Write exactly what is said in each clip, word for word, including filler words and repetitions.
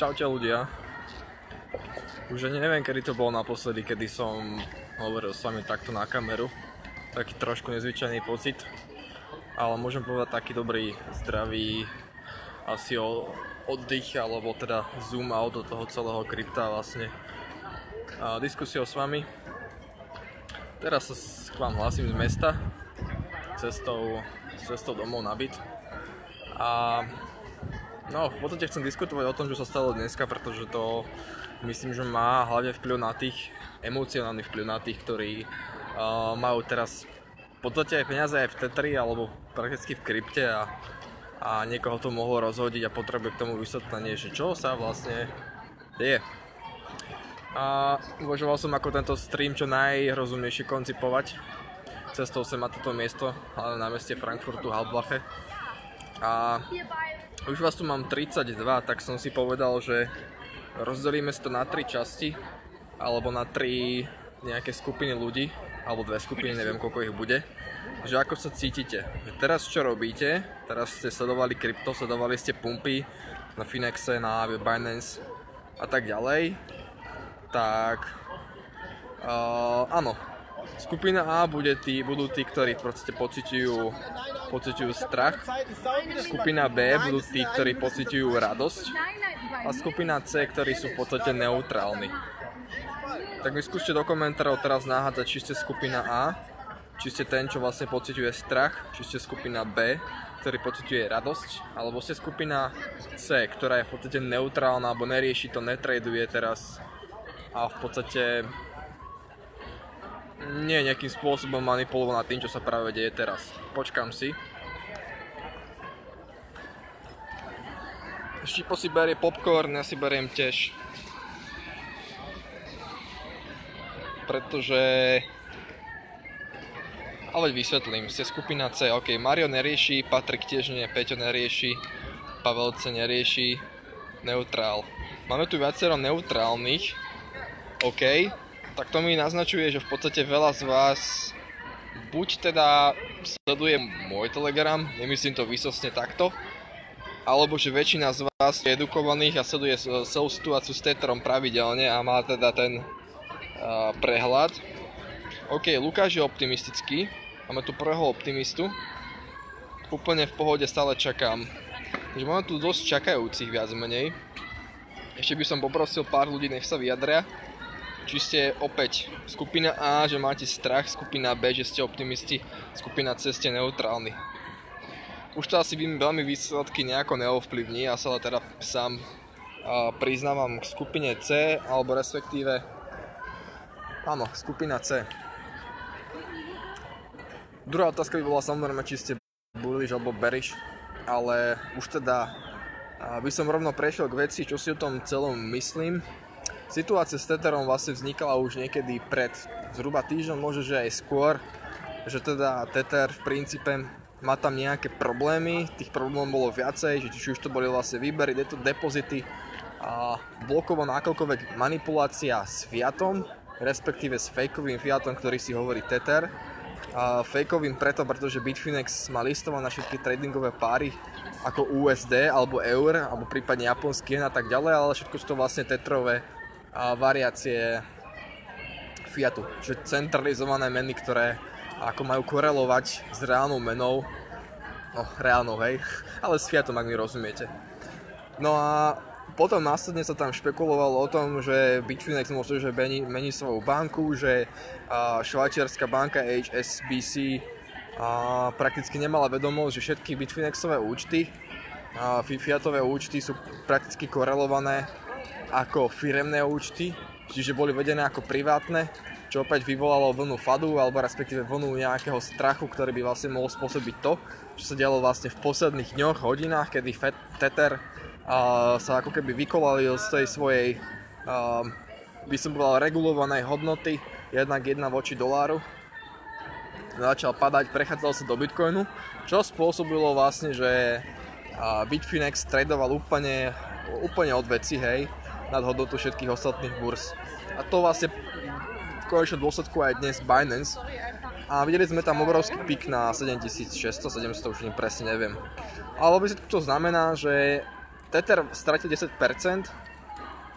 Čaute ľudia. Už ani neviem, kedy to bolo naposledy, kedy som hovoril s vami takto na kameru. Taký trošku nezvyčajný pocit, ale môžem povedať taký dobrý, zdravý asi o oddych, alebo teda zoom out do toho celého krypta vlastne. A diskusiou s vami. Teraz sa k vám hlásim z mesta, cestou, cestou domov na byt. A no, v podstate chcem diskutovať o tom, čo sa stalo dneska, pretože to myslím, že má hlavne vplyv na tých, emocionálny vplyv na tých, ktorí uh, majú teraz v podstate aj peniaze aj v Tetheri alebo prakticky v krypte a, a niekoho to mohlo rozhodiť a potrebuje k tomu vysvetlenie, že čo sa vlastne deje. A uvažoval som ako tento stream čo najrozumnejšie koncipovať cestou sem na toto miesto, ale na meste Frankfurtu Halbwache. A už vás tu mám tridsaťdva, tak som si povedal, že rozdelíme si to na tri časti alebo na tri nejaké skupiny ľudí, alebo dve skupiny, neviem koľko ich bude, že ako sa cítite. Teraz čo robíte? Teraz ste sledovali krypto, sledovali ste pumpy na Finexe, na Binance a tak ďalej. Tak uh, áno, skupina A bude tí, budú tí, ktorí proste pociťujú pociťujú strach. Skupina B budú tí, ktorí pociťujú radosť. A skupina C, ktorí sú v podstate neutrálni. Tak mi skúste do komentárov teraz nahádzať, či ste skupina A, či ste ten, čo vlastne pociťuje strach, či ste skupina B, ktorý pociťuje radosť, alebo ste skupina C, ktorá je v podstate neutrálna, alebo nerieši to, netraduje teraz a v podstate nie nejakým spôsobom manipulovaná tým, čo sa práve deje teraz. Počkám si. Štipo si berie popcorn, ja si beriem tiež. Pretože... Ale vysvetlím, ste skupina C, ok, Mario nerieši, Patrik tiež nie, Peťo nerieši, Pavel C nerieši, neutrál. Máme tu viacero neutrálnych, ok. Tak to mi naznačuje, že v podstate veľa z vás buď teda sleduje môj Telegram, nemyslím to výsostne takto, alebo že väčšina z vás je edukovaných a sleduje celú situáciu s Tetherom pravidelne a má teda ten uh, prehľad. OK, Lukáš je optimistický, máme tu prvého optimistu, úplne v pohode stále čakám. Takže máme tu dosť čakajúcich viac menej. Ešte by som poprosil pár ľudí, nech sa vyjadria. Či ste opäť skupina A, že máte strach, skupina B, že ste optimisti, skupina C, ste neutrálni. Už to asi veľmi výsledky nejako neovplyvní, ja sa ale teda sám uh, priznávam k skupine C, alebo respektíve, áno, skupina C. Druhá otázka by bola samozrejme, či ste bullish alebo bearish, ale už teda uh, by som rovno prešiel k veci, čo si o tom celom myslím. Situácia s Tetherom vlastne vznikala už niekedy pred zhruba týždňom, možno že aj skôr, že teda Tether v princípe má tam nejaké problémy, tých problémov bolo viacej, že či už to boli vlastne výbery, depozity a blokovaná akokoľvek manipulácia s fiatom, respektíve s fejkovým fiatom, ktorý si hovorí Tether. A fejkovým preto, pretože Bitfinex má listované všetky tradingové páry ako U S D alebo eur, alebo prípadne japonský yen a tak ďalej, ale všetko sú to vlastne Tetherové a variácie fiatu, čiže centralizované meny, ktoré ako majú korelovať s reálnou menou, no reálnou, hej, ale s fiatom, ak mi rozumiete. No a potom následne sa tam špekulovalo o tom, že Bitfinex môže že mení, mení svoju banku, že švajčiarska banka H S B C a, prakticky nemala vedomosť, že všetky Bitfinexové účty, a fiatové účty sú prakticky korelované ako firemné účty, čiže boli vedené ako privátne, čo opäť vyvolalo vlnu fadu, alebo respektíve vlnu nejakého strachu, ktorý by vlastne mohol spôsobiť to, čo sa dialo vlastne v posledných dňoch, hodinách, kedy Tether uh, sa ako keby vykolalil z tej svojej, uh, by som povedal, regulovanej hodnoty jednak jedna voči doláru. Začal padať, prechádzal sa do Bitcoinu, čo spôsobilo vlastne, že uh, Bitfinex tradoval úplne, úplne od veci, hej, nad hodnotu všetkých ostatných burs. A to vlastne v konečnom dôsledku aj dnes Binance. A videli sme tam obrovský pík na sedemtisícšesťsto, sedemsto, už presne neviem. Ale to znamená, že Tether stratil desať percent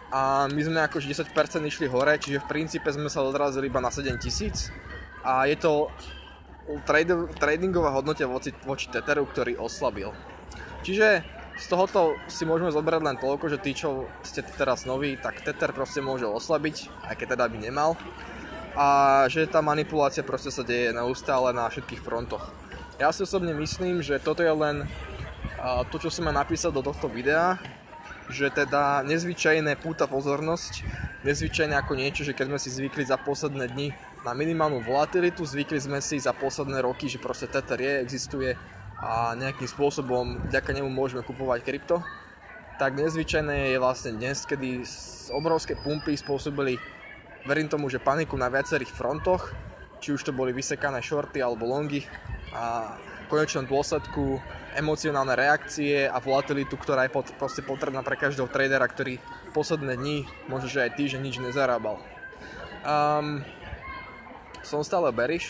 a my sme akože desať percent išli hore, čiže v princípe sme sa odrazili iba na sedem tisíc a je to trade, tradingová hodnota voči, voči Tetheru, ktorý oslabil. Čiže z tohoto si môžeme zobrať len toľko, že tí, čo ste teraz noví, tak Tether proste môže oslabiť, aj keď teda by nemal. A že tá manipulácia proste sa deje neustále na všetkých frontoch. Ja si osobne myslím, že toto je len to, čo som ma napísal do tohto videa, že teda nezvyčajné púta pozornosť, nezvyčajné ako niečo, že keď sme si zvykli za posledné dni na minimálnu volatilitu, zvykli sme si za posledné roky, že proste Tether je, existuje a nejakým spôsobom vďaka nemu môžeme kupovať krypto, tak nezvyčajné je vlastne dnes, kedy obrovské pumpy spôsobili, verím tomu, že paniku na viacerých frontoch, či už to boli vysekané shorty alebo longy a v konečnom dôsledku emocionálne reakcie a volatilitu, ktorá je pot, proste potrebná pre každého tradera, ktorý posledné dni, možno že aj týždeň nič nezarábal. Um, som stále bearish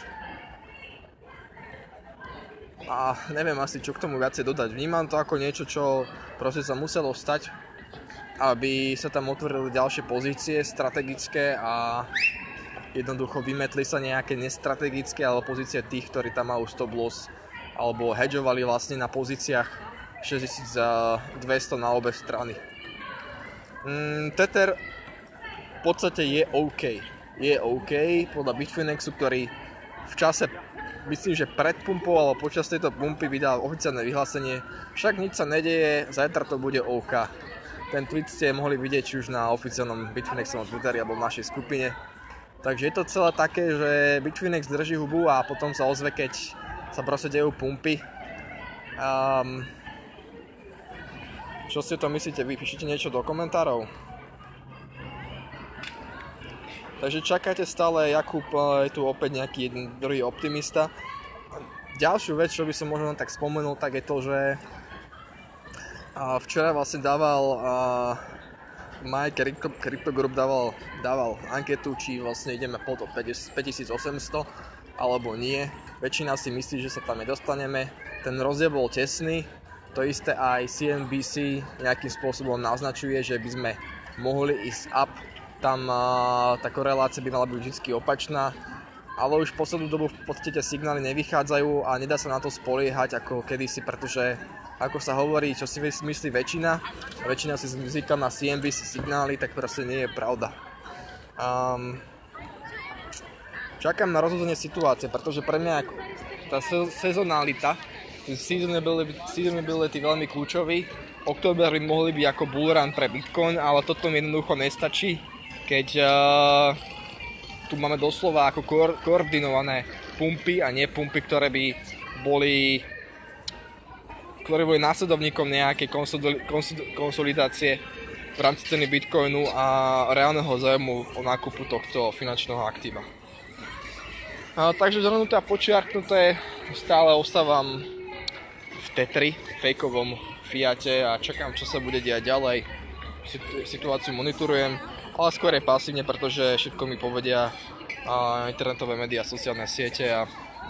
a neviem asi čo k tomu viacej dodať. Vnímam to ako niečo, čo proste sa muselo stať, aby sa tam otvorili ďalšie pozície strategické a jednoducho vymetli sa nejaké nestrategické alebo pozície tých, ktorí tam majú stop loss alebo hedžovali vlastne na pozíciách šesťtisícdvesto na obe strany. Mm, Tether v podstate je OK. Je OK podľa Bitfinexu, ktorý v čase, myslím, že pred pumpou alebo počas tejto pumpy vydal oficiálne vyhlásenie, však nič sa nedeje, zajtra to bude OK. Ten tweet ste mohli vidieť či už na oficiálnom Bitfinexovom Twitteri alebo v našej skupine. Takže je to celé také, že Bitfinex drží hubu a potom sa ozve, keď sa proste dejú pumpy. Um, čo si to myslíte vy? Píšite niečo do komentárov? Takže čakajte stále, Jakub je tu opäť nejaký jeden druhý optimista. Ďalšiu vec, čo by som možno tak spomenul, tak je to, že včera vlastne dával My Crypto, Crypto Group dával, dával anketu, či vlastne ideme pod päťtisícosemsto alebo nie. Väčšina si myslí, že sa tam nedostaneme. Ten rozdiel bol tesný. To isté aj C N B C nejakým spôsobom naznačuje, že by sme mohli ísť up. Tam uh, tá korelácia by mala byť vždy opačná. Ale už v poslednú dobu v podstate signály nevychádzajú a nedá sa na to spoliehať ako kedysi, pretože ako sa hovorí, čo si myslí väčšina, väčšina si zvyká na C N B C signály, tak proste nie je pravda. Um, čakám na rozhodenie situácie, pretože pre mňa tá sezonalita, seasonability veľmi kľúčový. Október by mohli byť ako bullrun pre Bitcoin, ale toto mi jednoducho nestačí, keď uh, tu máme doslova ako ko- koordinované pumpy a nie pumpy, ktoré by boli ktoré boli následovníkom nejakej konsolidácie v rámci ceny Bitcoinu a reálneho zájmu o nákupu tohto finančného aktíva. A, takže zhrnuté a počiarknuté, stále ostávam v Tetheri, fejkovom fiate a čakám, čo sa bude diať ďalej. Situáciu monitorujem, ale skôr je pasívne, pretože všetko mi povedia a internetové médiá, sociálne siete a,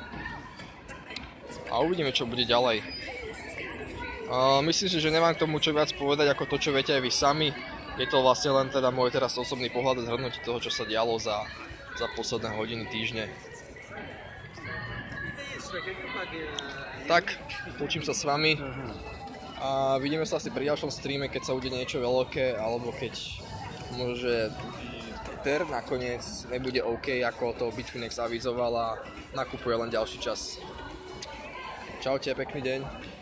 a uvidíme, čo bude ďalej. Uh, myslím si, že nemám k tomu čo viac povedať ako to, čo viete aj vy sami. Je to vlastne len teda môj teraz osobný pohľad a zhrnutie toho, čo sa dialo za, za posledné hodiny, týždne. Tak, učím sa s vami a vidíme sa asi pri ďalšom streame, keď sa udeje niečo veľké, alebo keď môže Tether nakoniec nebude OK, ako to Bitfinex avizoval a nakupuje len ďalší čas. Čaute, pekný deň.